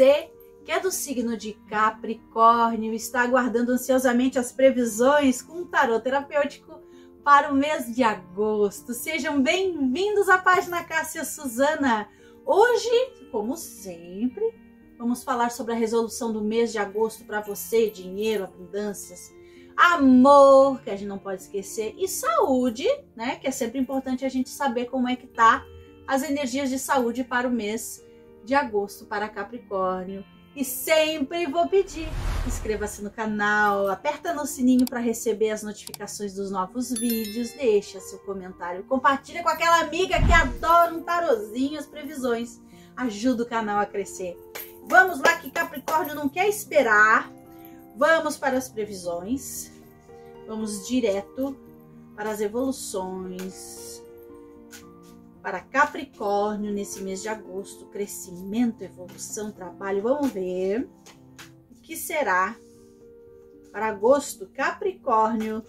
você que é do signo de Capricórnio, está aguardando ansiosamente as previsões com um tarô terapêutico para o mês de agosto. Sejam bem-vindos à página Cássia Suzana. Hoje, como sempre, vamos falar sobre a resolução do mês de agosto para você: dinheiro, abundâncias, amor, que a gente não pode esquecer, e saúde, né? Que é sempre importante a gente saber como é que tá as energias de saúde para o mês de agosto para Capricórnio. E sempre vou pedir, inscreva-se no canal, aperta no sininho para receber as notificações dos novos vídeos, deixa seu comentário, compartilha com aquela amiga que adora um tarozinho, as previsões, ajuda o canal a crescer. Vamos lá que Capricórnio não quer esperar, vamos para as previsões, vamos direto para as evoluções para Capricórnio nesse mês de agosto: crescimento, evolução, trabalho. Vamos ver o que será para agosto. Capricórnio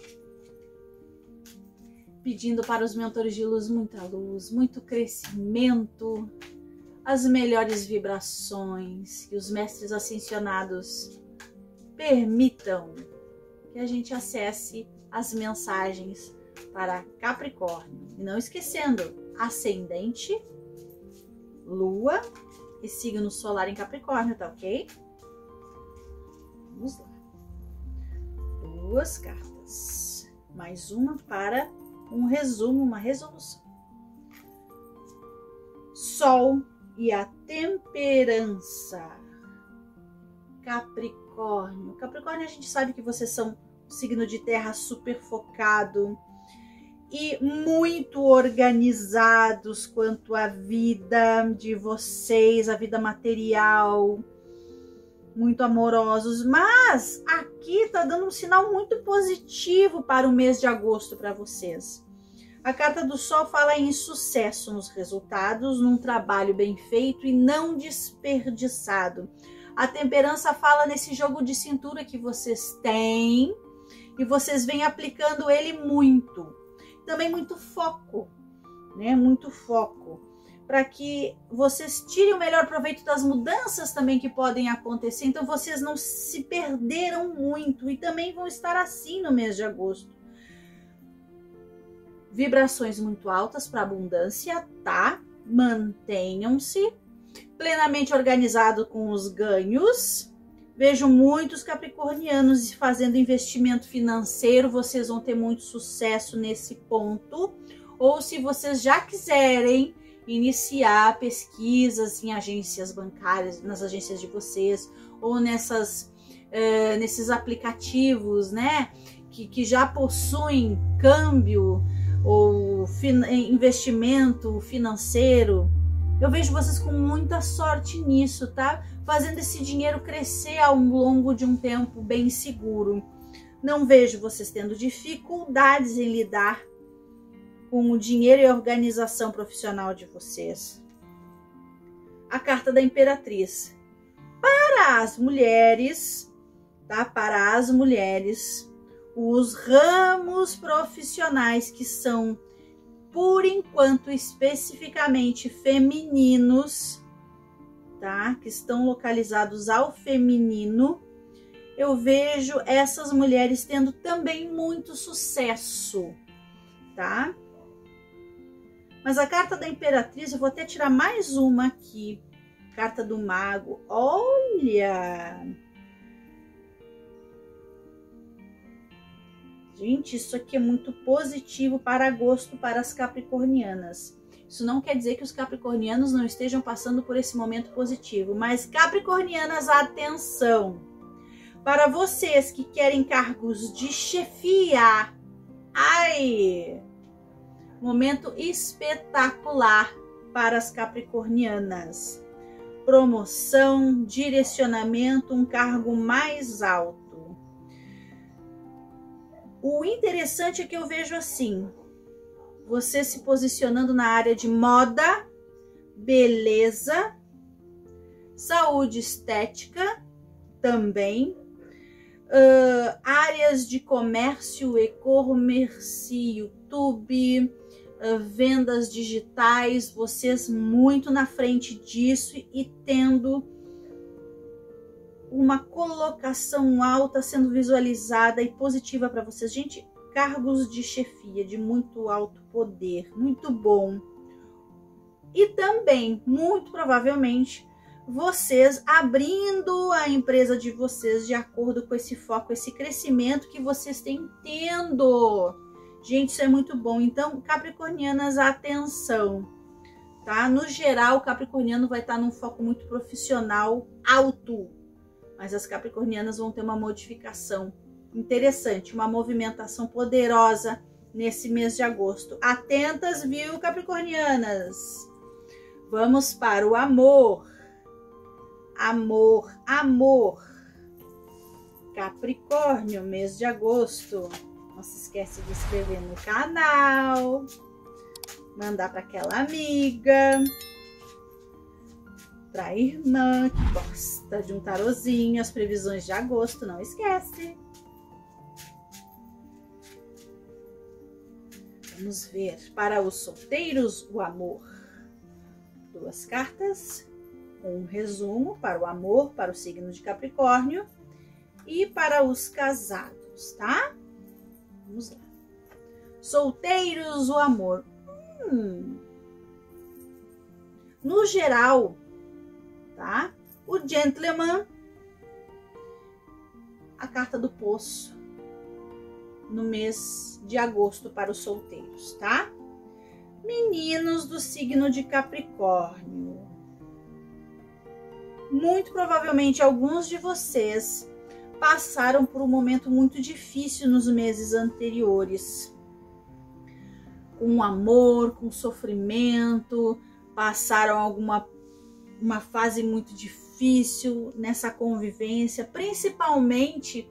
pedindo para os mentores de luz, muito crescimento, as melhores vibrações, que os mestres ascensionados permitam que a gente acesse as mensagens para Capricórnio. E não esquecendo, ascendente, lua e signo solar em Capricórnio, tá ok? Vamos lá. Duas cartas. Mais uma para um resumo, uma resolução. Sol e a temperança. Capricórnio. Capricórnio, a gente sabe que vocês são um signo de terra super focado e muito organizados quanto à vida de vocês, a vida material, muito amorosos, mas aqui tá dando um sinal muito positivo para o mês de agosto para vocês. A carta do Sol fala em sucesso nos resultados, num trabalho bem feito e não desperdiçado. A temperança fala nesse jogo de cintura que vocês têm e vocês vêm aplicando ele muito. Também muito foco, né? Muito foco, para que vocês tirem o melhor proveito das mudanças também que podem acontecer. Então vocês não se perderam muito e também vão estar assim no mês de agosto. Vibrações muito altas para abundância, tá? Mantenham-se plenamente organizado com os ganhos. Vejo muitos capricornianos fazendo investimento financeiro, vocês vão ter muito sucesso nesse ponto. Ou se vocês já quiserem iniciar pesquisas em agências bancárias, nas agências de vocês, ou nesses aplicativos, né, que já possuem câmbio ou investimento financeiro, eu vejo vocês com muita sorte nisso, tá? Fazendo esse dinheiro crescer ao longo de um tempo bem seguro. Não vejo vocês tendo dificuldades em lidar com o dinheiro e a organização profissional de vocês. A carta da Imperatriz. Para as mulheres, tá? Para as mulheres, os ramos profissionais que são, por enquanto, especificamente femininos, tá? Que estão localizados ao feminino, eu vejo essas mulheres tendo também muito sucesso, tá? Mas a carta da Imperatriz, eu vou até tirar mais uma aqui, carta do Mago. Olha! Gente, isso aqui é muito positivo para agosto para as capricornianas. Isso não quer dizer que os capricornianos não estejam passando por esse momento positivo, mas capricornianas, atenção! Para vocês que querem cargos de chefia, ai! Momento espetacular para as capricornianas. Promoção, direcionamento, um cargo mais alto. O interessante é que eu vejo assim, você se posicionando na área de moda, beleza, saúde estética também, áreas de comércio, e-commerce, YouTube, vendas digitais, vocês muito na frente disso e tendo uma colocação alta sendo visualizada e positiva para vocês. Gente, cargos de chefia, de muito alto poder, muito bom. E também, muito provavelmente, vocês abrindo a empresa de vocês de acordo com esse foco, esse crescimento que vocês têm tendo. Gente, isso é muito bom. Então, capricornianas, atenção, tá? No geral, o capricorniano vai estar num foco muito profissional alto, mas as capricornianas vão ter uma modificação interessante, uma movimentação poderosa nesse mês de agosto. Atentas, viu, capricornianas? Vamos para o amor. Amor, amor. Capricórnio, mês de agosto. Não se esquece de se inscrever no canal, mandar para aquela amiga, para a irmã que gosta de um tarozinho, as previsões de agosto, não esquece. Vamos ver para os solteiros o amor. 2 cartas, um resumo para o amor, para o signo de Capricórnio e para os casados, tá? Vamos lá. Solteiros, o amor. No geral, tá? O gentleman, a carta do poço no mês de agosto para os solteiros, tá? Meninos do signo de Capricórnio. Muito provavelmente alguns de vocês passaram por um momento muito difícil nos meses anteriores. Com amor, com sofrimento, passaram uma fase muito difícil nessa convivência, principalmente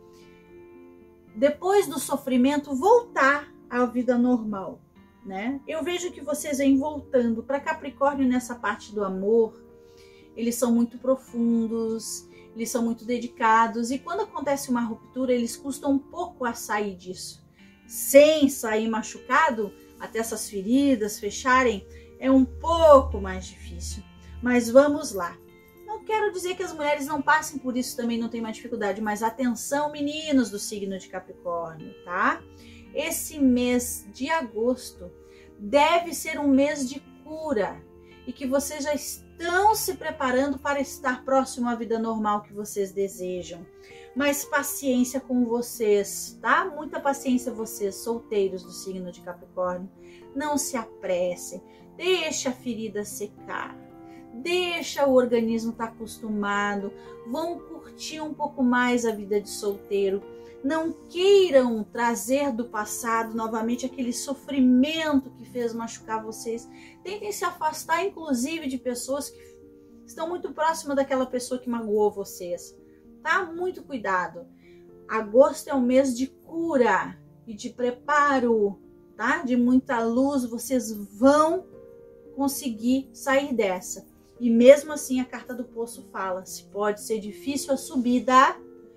depois do sofrimento voltar à vida normal, né? Eu vejo que vocês vêm voltando para Capricórnio nessa parte do amor. Eles são muito profundos, eles são muito dedicados e quando acontece uma ruptura, eles custam um pouco a sair disso. Sem sair machucado, até essas feridas fecharem, é um pouco mais difícil. Mas vamos lá. Não quero dizer que as mulheres não passem por isso, também não tem mais dificuldade, mas atenção, meninos do signo de Capricórnio, tá? Esse mês de agosto deve ser um mês de cura e que vocês já estão se preparando para estar próximo à vida normal que vocês desejam. Mas paciência com vocês, tá? Muita paciência vocês, solteiros do signo de Capricórnio. Não se apressem, deixa a ferida secar. Deixa o organismo estar acostumado, vão curtir um pouco mais a vida de solteiro. Não queiram trazer do passado novamente aquele sofrimento que fez machucar vocês. Tentem se afastar, inclusive, de pessoas que estão muito próximas daquela pessoa que magoou vocês. Tá? Muito cuidado. Agosto é um mês de cura e de preparo, tá? De muita luz, vocês vão conseguir sair dessa. E mesmo assim a carta do poço fala, se pode ser difícil a subida,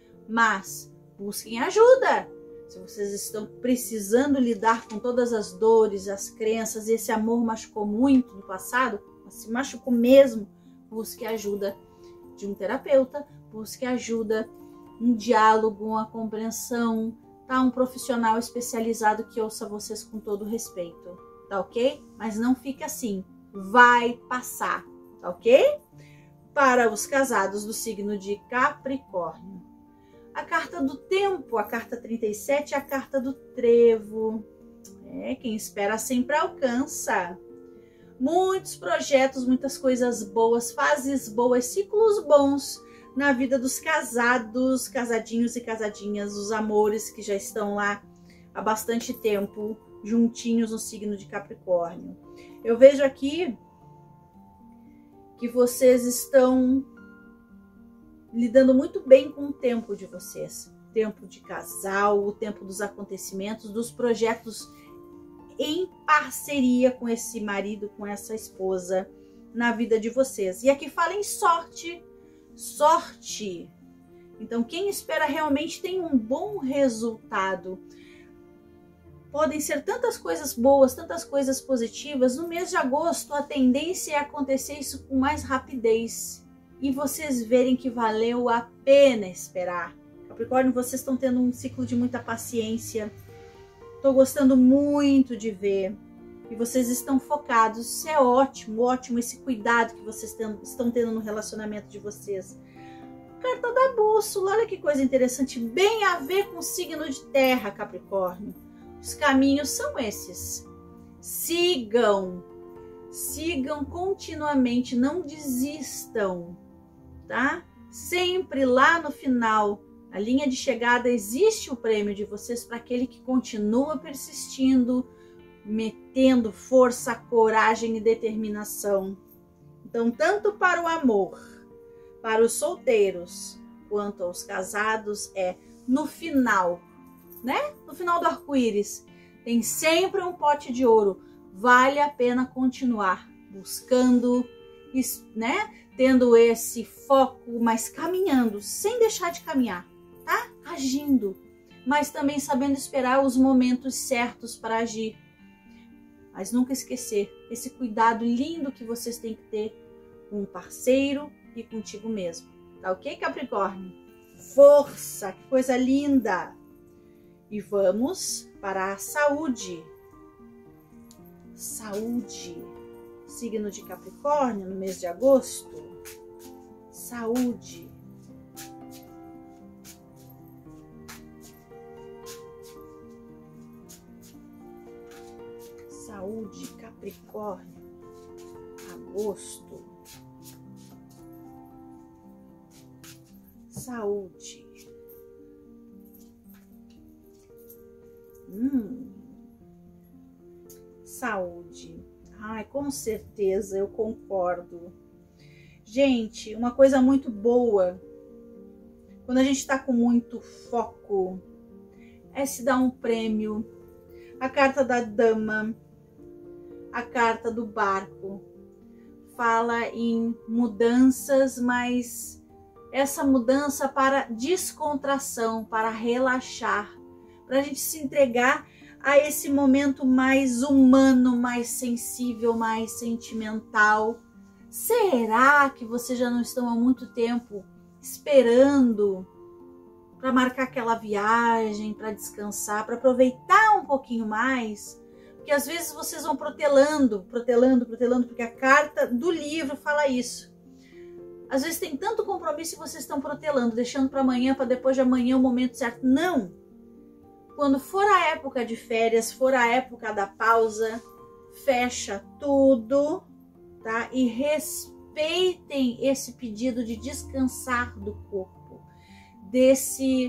mas busquem ajuda. Se vocês estão precisando lidar com todas as dores, as crenças, esse amor machucou muito no passado, se machucou mesmo, busque ajuda de um terapeuta, busque ajuda, um diálogo, uma compreensão, tá? Um profissional especializado que ouça vocês com todo respeito, tá ok? Mas não fique assim, vai passar. Ok? Para os casados do signo de Capricórnio. A carta do tempo, a carta 37, a carta do trevo. Quem espera sempre alcança. Muitos projetos, muitas coisas boas, fases boas, ciclos bons na vida dos casados, casadinhos e casadinhas, os amores que já estão lá há bastante tempo, juntinhos no signo de Capricórnio. Eu vejo aqui que vocês estão lidando muito bem com o tempo de vocês. Tempo de casal, o tempo dos acontecimentos, dos projetos em parceria com esse marido, com essa esposa na vida de vocês. E aqui fala em sorte, sorte. Então quem espera realmente tem um bom resultado. Podem ser tantas coisas boas, tantas coisas positivas. No mês de agosto, a tendência é acontecer isso com mais rapidez e vocês verem que valeu a pena esperar. Capricórnio, vocês estão tendo um ciclo de muita paciência. Estou gostando muito de ver. E vocês estão focados. Isso é ótimo, ótimo esse cuidado que vocês estão tendo no relacionamento de vocês. Carta da bússola, olha que coisa interessante. Bem a ver com o signo de terra, Capricórnio. Os caminhos são esses. Sigam continuamente, não desistam, tá? Sempre lá no final, a linha de chegada, existe o prêmio de vocês para aquele que continua persistindo, metendo força, coragem e determinação. Então, tanto para o amor, para os solteiros, quanto aos casados, no final, né? No final do arco-íris, tem sempre um pote de ouro. Vale a pena continuar buscando, né? Tendo esse foco, mas caminhando, sem deixar de caminhar, tá? Agindo, mas também sabendo esperar os momentos certos para agir. Mas nunca esquecer esse cuidado lindo que vocês têm que ter com o parceiro e contigo mesmo. Tá ok, Capricórnio? Força, que coisa linda! E vamos para a saúde. Saúde. Signo de Capricórnio no mês de agosto. Saúde. Saúde, Capricórnio, agosto. Saúde. Saúde. Ai, com certeza, eu concordo. Gente, uma coisa muito boa, quando a gente está com muito foco, é se dar um prêmio. A carta da dama, a carta do barco, fala em mudanças, mas essa mudança para descontração, para relaxar, para a gente se entregar a esse momento mais humano, mais sensível, mais sentimental. Será que vocês já não estão há muito tempo esperando para marcar aquela viagem, para descansar, para aproveitar um pouquinho mais? Porque às vezes vocês vão protelando, porque a carta do livro fala isso. Às vezes tem tanto compromisso e vocês estão protelando, deixando para amanhã, para depois de amanhã o momento certo. Não! Quando for a época de férias, for a época da pausa, fecha tudo, tá? E respeitem esse pedido de descansar do corpo, desse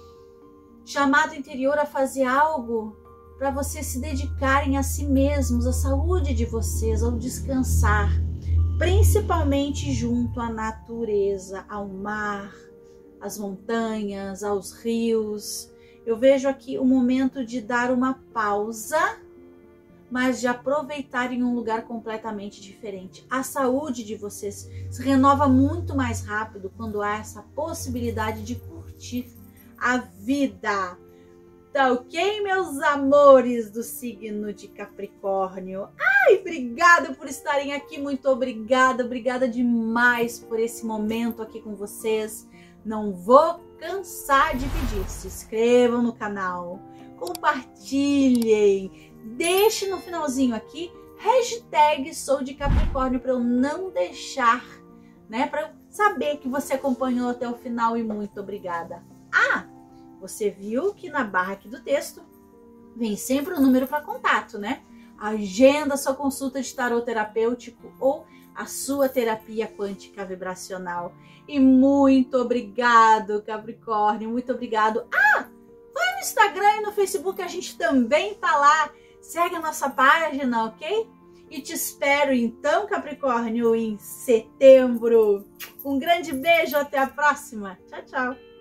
chamado interior a fazer algo para vocês se dedicarem a si mesmos, à saúde de vocês, ao descansar, principalmente junto à natureza, ao mar, às montanhas, aos rios. Eu vejo aqui o momento de dar uma pausa, mas de aproveitar em um lugar completamente diferente. A saúde de vocês se renova muito mais rápido quando há essa possibilidade de curtir a vida. Tá ok, meus amores do signo de Capricórnio? Ai, obrigada por estarem aqui, muito obrigada, obrigada demais por esse momento aqui com vocês. Não vou cansar de pedir, se inscrevam no canal, compartilhem, deixe no finalzinho aqui hashtag sou de Capricórnio para eu não deixar, né, para eu saber que você acompanhou até o final e muito obrigada. Você viu que na barra aqui do texto vem sempre o número para contato, né? Agenda sua consulta de tarô terapêutico ou a sua terapia quântica vibracional. E muito obrigado, Capricórnio, muito obrigado. Vai no Instagram e no Facebook, a gente também tá lá. Segue a nossa página, ok? E te espero então, Capricórnio, em setembro. Um grande beijo, até a próxima. Tchau, tchau.